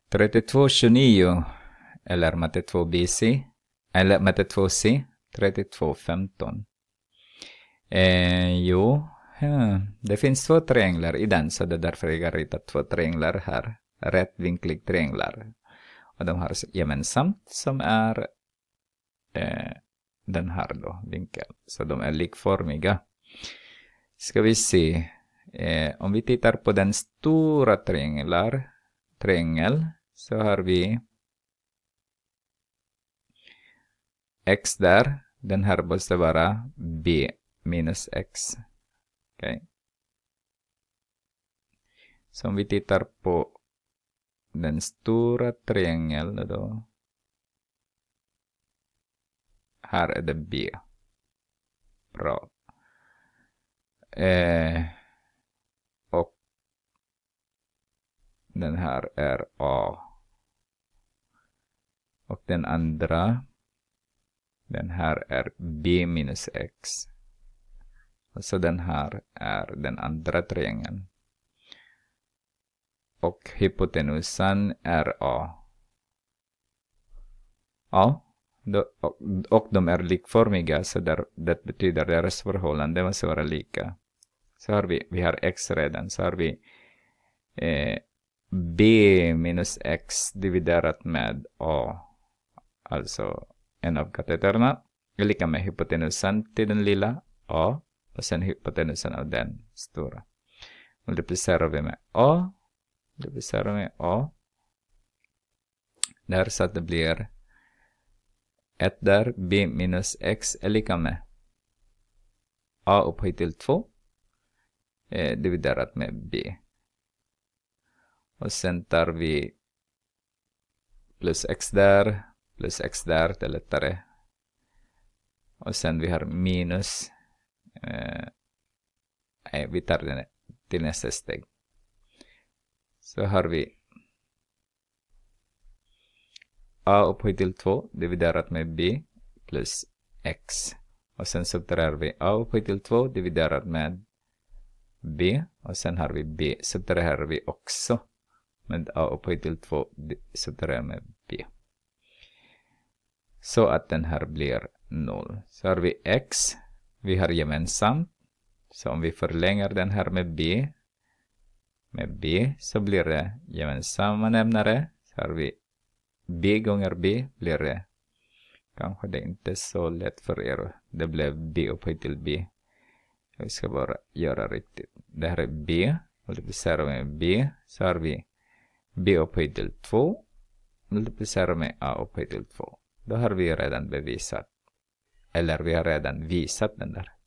32,29 eller matte 2BC eller matte 2C 32,15. Jo, det finns två trianglar i den, så det är därför jag har ritat två trianglar här. Rättvinkliga trianglar. Och de har gemensamt som är den här då, vinkel. Så de är likformiga. Ska vi se. Om vi tittar på den stora triangel så har vi x där. Den här måste vara b minus x. Okej. Så om vi tittar på den stora triangeln då. Här är det b. Bra. Och den här är a. Och den andra, den här är b minus x. Och så den här är den andra triangeln. Och hypotenusan är a. Ja. Och de är likformiga, så det betyder deras förhållande måste vara lika. Så har vi har x redan, så har vi b minus x dividerat med a. Alltså en av kateterna är lika med hypotenusan till den lilla a och sen hypotenusan av den stora. Multiplicerar vi med a. Multiplicerar med a. Där så att det blir 1 där, b minus x är lika med a upphöjt till 2 dividerat med b. Och sen tar vi plus x där, det är lättare. Och sen vi har minus, vi tar den till nästa steg. Så har vi a upphöjt till 2 dividerat med b plus x. Och sen subtraherar vi a upphöjt till 2 dividerat med b. Och sen har vi b. Subtraherar vi också med a upphöjt till 2 subtraherar med b. Så att den här blir 0. Så har vi x. Vi har gemensamt. Så om vi förlänger den här med b så blir det gemensamma nämnare. Så har vi b gånger b blir det. Kanske det är inte så lätt för er. Det blev b upphöjt till b. Vi ska bara göra riktigt. Det här är b. Multiplicerar med b. Så har vi b upphöjt till 2. Multiplicerar med a upphöjt till 2. Då har vi redan bevisat. Eller vi har redan visat den där.